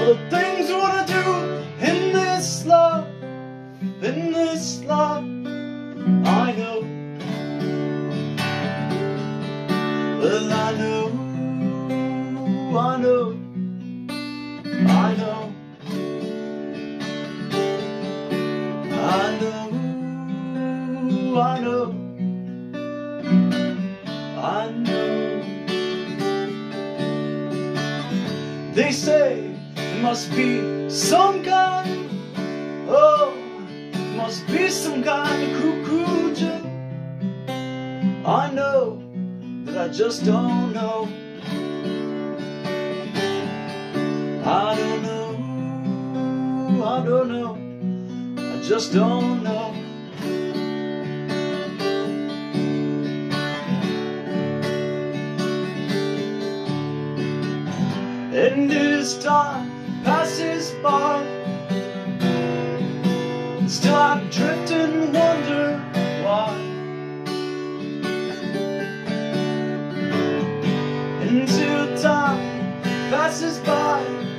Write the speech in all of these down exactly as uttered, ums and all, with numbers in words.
all the things I wanna do in this life, in this life. I know, well I know, I know, I know, I know, I know, I know. They say it must be some kind, oh, it must be some kind of cuckoo joke. I know that I just don't know. I don't know, I don't know, I just don't know. And as time passes by, still I drift and wonder why. Until time passes by,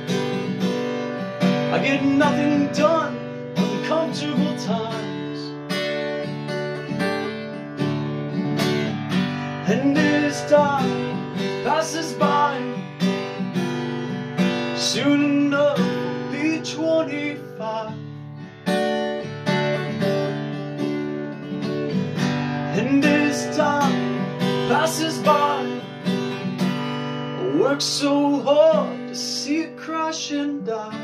I get nothing done, uncomfortable times. And as time passes by, soon enough will be twenty-five. And as time passes by, I work so hard to see it crash and die.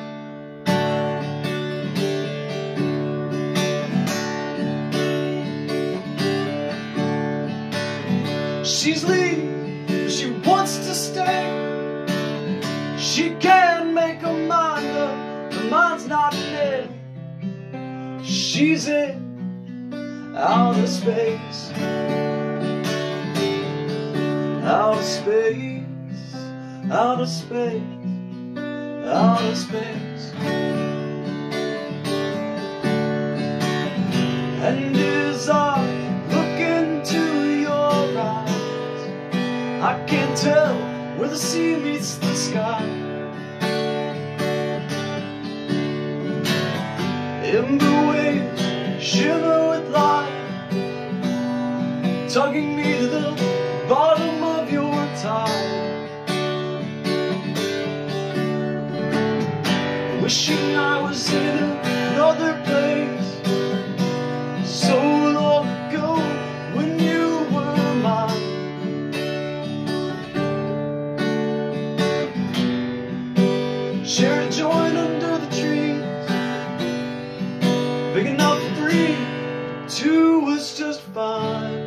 She's leaving, but she wants to stay. She can't make her mind up, her mind's not dead. She's in outer space, outer space, outer space, outer space. And as I look into your eyes, I can't tell where the sea meets the sky. Ember waves shimmer with light, tugging me to the bottom of your tide. Wishing I was in another place, so long ago when you were mine. Share a joint under the trees, big enough for three, two was just fine.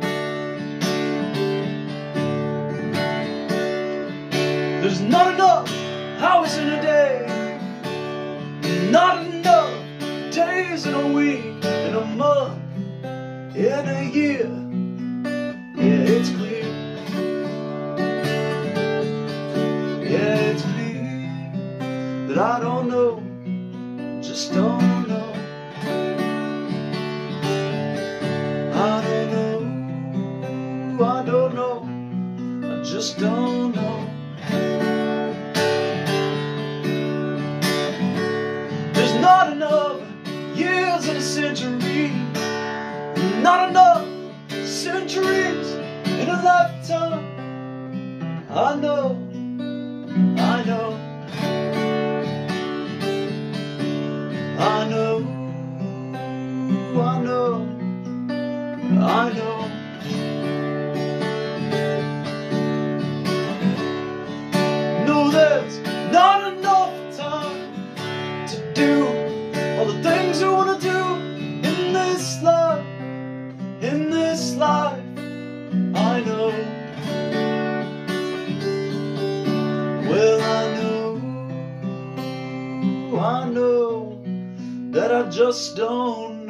There's not enough hours in a day, not enough days in a week, in a month, in a year. Yeah, it's clear. Yeah, it's clear that I don't know, just don't know. I don't know, I don't know, I just don't know. There's not enough years in a century, not enough centuries in a lifetime. I know, I know, I know, I know, I know. No, there's not enough time to do all the things I want to do in this life, in this life. I know, well I know, I know that I just don't